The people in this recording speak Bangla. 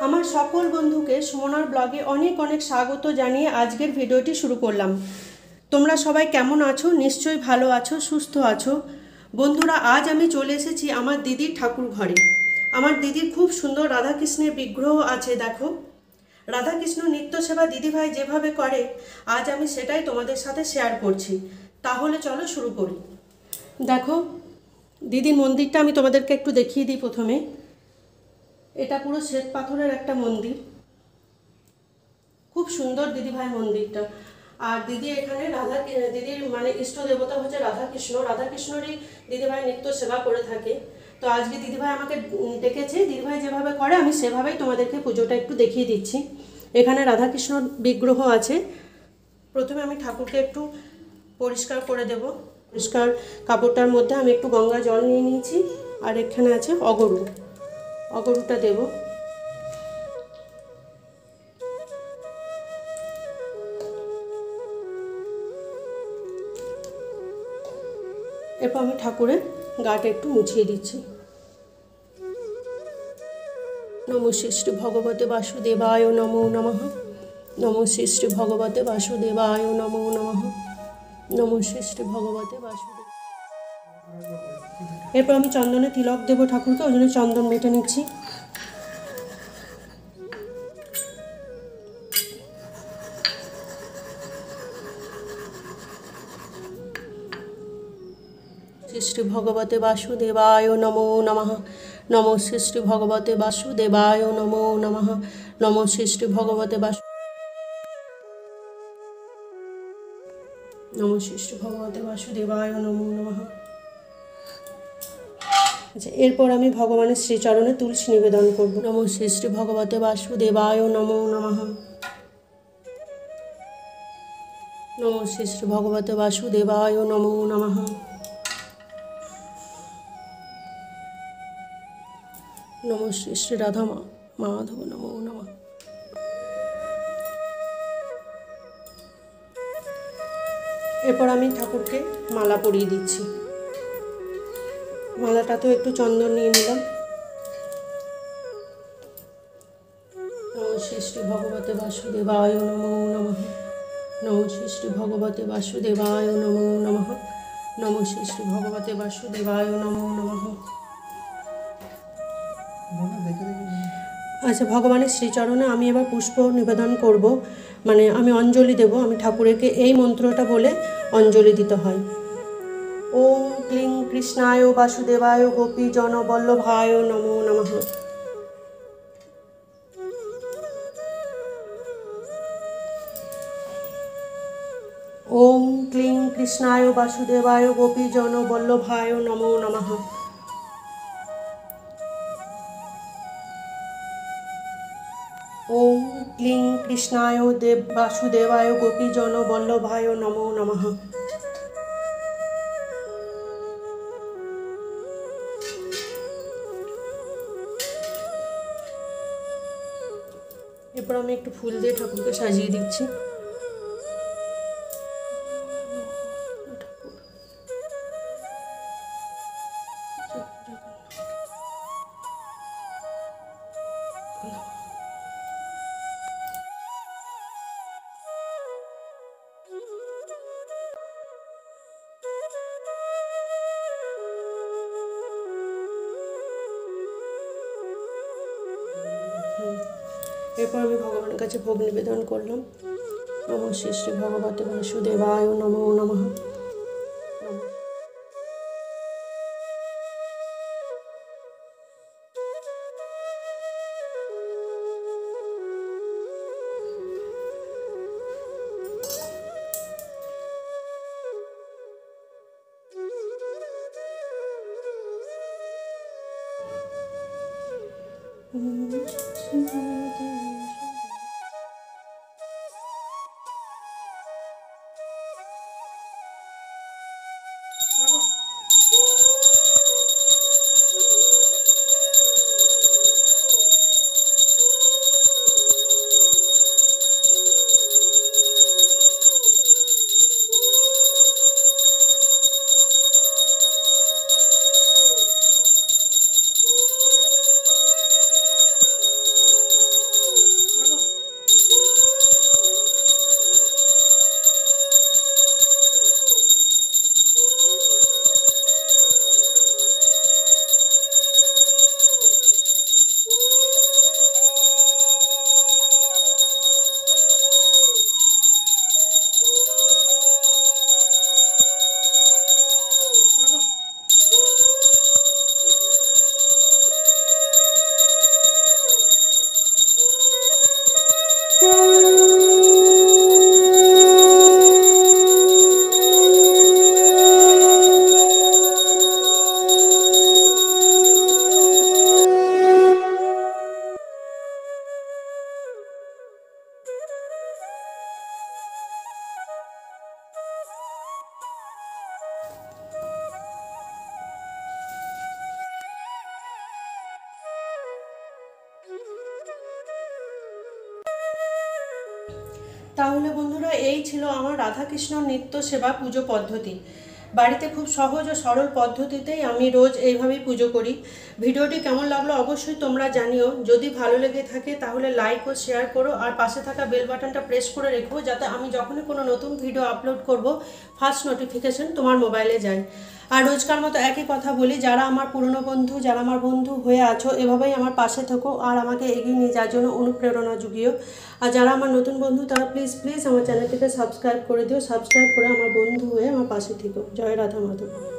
আমার সকল বন্ধুকে সুমনার ব্লগে অনেক অনেক স্বাগত জানিয়ে আজকের ভিডিওটি শুরু করলাম। তোমরা সবাই কেমন আছো? নিশ্চয়ই ভালো আছো, সুস্থ আছো। বন্ধুরা, আজ আমি চলে এসেছি আমার দিদির ঠাকুর ঘরে। আমার দিদির খুব সুন্দর রাধাকৃষ্ণের বিগ্রহ আছে। দেখো, রাধাকৃষ্ণ নিত্য সেবা দিদিভাই যেভাবে করে আজ আমি সেটাই তোমাদের সাথে শেয়ার করছি। তাহলে চলো শুরু করি। দেখো, দিদির মন্দিরটা আমি তোমাদেরকে একটু দেখিয়ে দিই। প্রথমে এটা পুরো শ্বেত পাথরের একটা মন্দির, খুব সুন্দর দিদিভাই মন্দিরটা। আর দিদি এখানে দিদির মানে ইষ্ট দেবতা হচ্ছে রাধাকৃষ্ণ। রাধাকৃষ্ণরই দিদিভাই নিত্য সেবা করে থাকে। তো আজকে দিদিভাই আমাকে ডেকেছে, দিদিভাই যেভাবে করে আমি সেভাবেই তোমাদেরকে পুজোটা একটু দেখিয়ে দিচ্ছি। এখানে রাধাকৃষ্ণ বিগ্রহ আছে। প্রথমে আমি ঠাকুরকে একটু পরিষ্কার করে দেব। পরিষ্কার কাপড়টার মধ্যে আমি একটু গঙ্গা জল নিয়ে নিয়েছি। আর এখানে আছে অগরুটা দেব। এরপর আমি ঠাকুরের গাটা একটু মুছিয়ে দিচ্ছি। নমো শ্রী ভগবতে বাসুদেবায় নমো নমঃ। নমো শ্রী ভগবতে বাসুদেবায় নমো নমঃ। নমো শ্রী ভগবতে বাসুদেব। এরপর আমি চন্দনে তিলক দেবো ঠাকুরকে, ওই জন্য চন্দন মেটে নিচ্ছি। শ্রী ভগবতে বাসুদেবায় নমো নমঃ। নমো শ্রী ভগবতে বাসুদেবায় নমো নমঃ। নমো শ্রী ভগবতে নমো শ্রী ভগবতে বাসুদেবায় নমো নমঃ। আচ্ছা, এরপর আমি ভগবানের শ্রীচরণে তুলসী নিবেদন করব। নমো শ্রী ভগবতে বাসুদেবায় নমো নমঃ। নমো শ্রী ভগবতে বাসুদেবায় নমো নমঃ। নমো শ্রী রাধা মাধব নমো নমঃ। এরপর আমি ঠাকুরকে মালা পরিয়ে দিচ্ছি। মালাটাতেও একটু চন্দন নিয়ে নিলাম। নমো শ্রী ভগবতে বাসুদেবায় নমো নমঃ। নমো শ্রী ভগবতে বাসুদেবায় নমো নমঃ। নমো শ্রী ভগবতে বাসুদেবায় নমো নমঃ। আচ্ছা, ভগবানের শ্রীচরণে আমি এবার পুষ্প নিবেদন করব, মানে আমি অঞ্জলি দেব। আমি ঠাকুরকে এই মন্ত্রটা বলে অঞ্জলি দিতে হয়। ওম ক্লিং কৃষ্ণায় বাসুদেবায় গোপী জন বল্লভায় নমো নমঃ। ওম ক্লিং কৃষ্ণায় বাসুদেবায় গোপী জন বল্লভায় নমো নমঃ। ওম ক্লিং কৃষ্ণায় বাসুদেবায় গোপী জন বল্লভায় নমো নমঃ। এরপর আমি একটু ফুল দিয়ে ঠাকুরকে সাজিয়ে দিচ্ছি। এরপর আমি ভগবানের কাছে ভোগ নিবেদন করলাম। নমো শ্রী ভগবতে বাসুদেবায় নমো নমঃ। তাহলে বন্ধুরা এই ছিল আমার রাধাকৃষ্ণ নিত্য সেবা পুজো পদ্ধতি। বাড়িতে খুব সহজ ও সরল পদ্ধতিতেই আমি রোজ এইভাবেই পুজো করি। ভিডিওটি কেমন লাগলো অবশ্যই তোমরা জানিও। যদি ভালো লেগে থাকে তাহলে লাইক ও শেয়ার করো, আর পাশে থাকা বেল বাটনটা প্রেস করে রেখো, যাতে আমি যখনই কোনো নতুন ভিডিও আপলোড করব ফার্স্ট নোটিফিকেশন তোমার মোবাইলে যায়। আর রোজকার মতো একই কথা বলি, যারা আমার পুরনো বন্ধু, যারা আমার বন্ধু হয়ে আছো, এভাবেই আমার পাশে থেকো আর আমাকে এগিয়ে নিয়ে যাওয়ার জন্য অনুপ্রেরণা জুগিও। আর যারা আমার নতুন বন্ধু তারা প্লিজ প্লিজ আমার চ্যানেলটিকে সাবস্ক্রাইব করে দিও। সাবস্ক্রাইব করে আমার বন্ধু হয়ে আমার পাশে থেকো। জয় রাধা মাধব।